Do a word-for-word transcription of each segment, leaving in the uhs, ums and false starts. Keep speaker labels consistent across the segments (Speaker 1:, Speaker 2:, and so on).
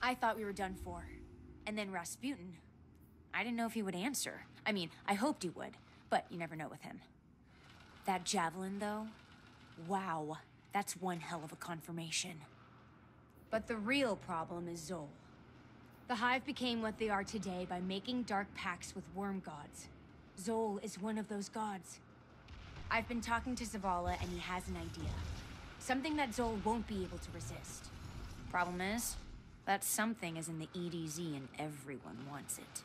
Speaker 1: I thought we were done for. And then Rasputin. I didn't know if he would answer. I mean, I hoped he would, but you never know with him. That javelin, though? Wow, that's one hell of a confirmation. But the real problem is Zol. The Hive became what they are today by making dark pacts with worm gods. Zol is one of those gods. I've been talking to Zavala, and he has an idea. Something that Zol won't be able to resist. Problem is, that something is in the E D Z and everyone wants it.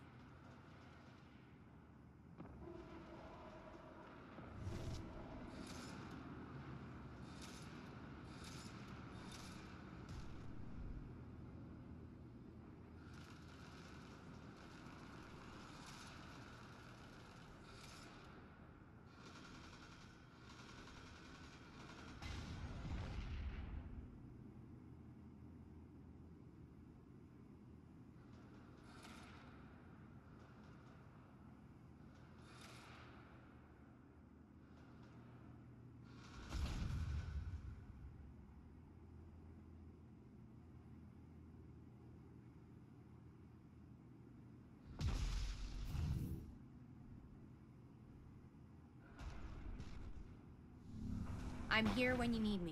Speaker 1: I'm here when you need me.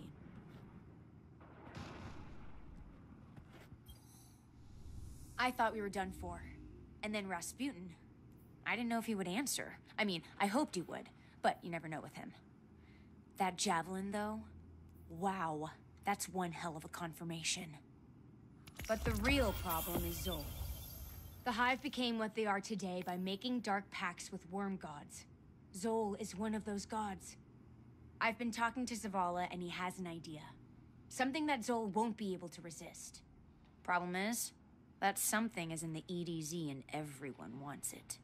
Speaker 1: I thought we were done for. And then Rasputin. I didn't know if he would answer. I mean, I hoped he would, but you never know with him. That javelin, though? Wow, that's one hell of a confirmation. But the real problem is Zol. The Hive became what they are today by making dark pacts with worm gods. Zol is one of those gods. I've been talking to Zavala, and he has an idea. Something that Zol won't be able to resist. Problem is, that something is in the E D Z and everyone wants it.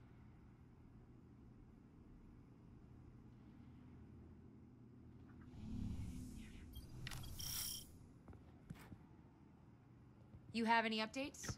Speaker 1: You have any updates?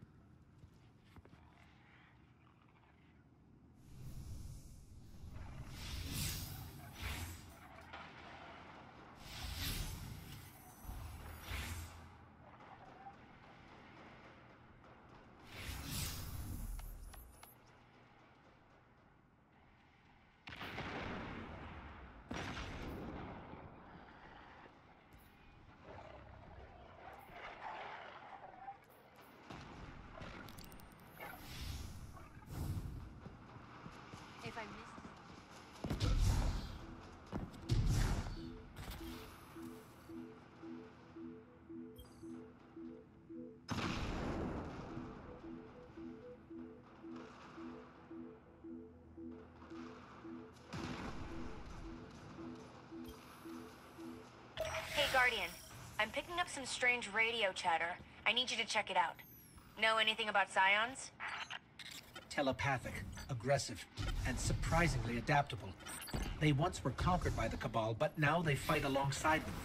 Speaker 1: If I missed...
Speaker 2: Hey, Guardian. I'm picking up some strange radio chatter. I need you to check it out. Know anything about Scions?
Speaker 3: Telepathic, aggressive, and surprisingly adaptable. They once were conquered by the Cabal, but now they fight alongside them.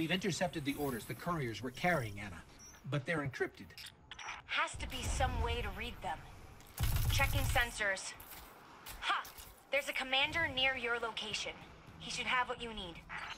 Speaker 3: We've intercepted the orders the couriers were carrying, Anna. But they're encrypted.
Speaker 2: Has to be some way to read them. Checking sensors. Ha! There's a commander near your location. He should have what you need.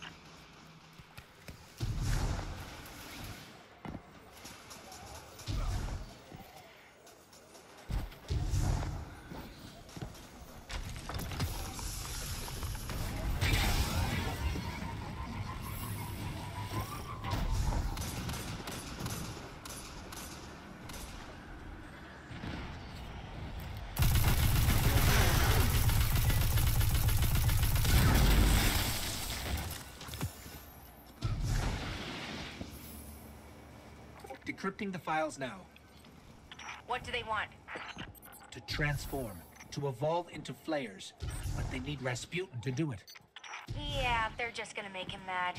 Speaker 3: Decrypting the files now.
Speaker 2: What do they want?
Speaker 3: To transform, to evolve into flayers. But they need Rasputin to do it.
Speaker 2: Yeah, they're just gonna make him mad.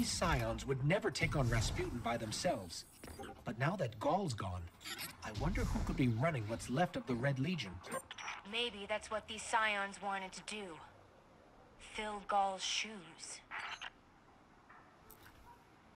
Speaker 3: These scions would never take on Rasputin by themselves. But now that Gaul's gone, I wonder who could be running what's left of the Red Legion.
Speaker 2: Maybe that's what these scions wanted to do. Fill Gaul's shoes.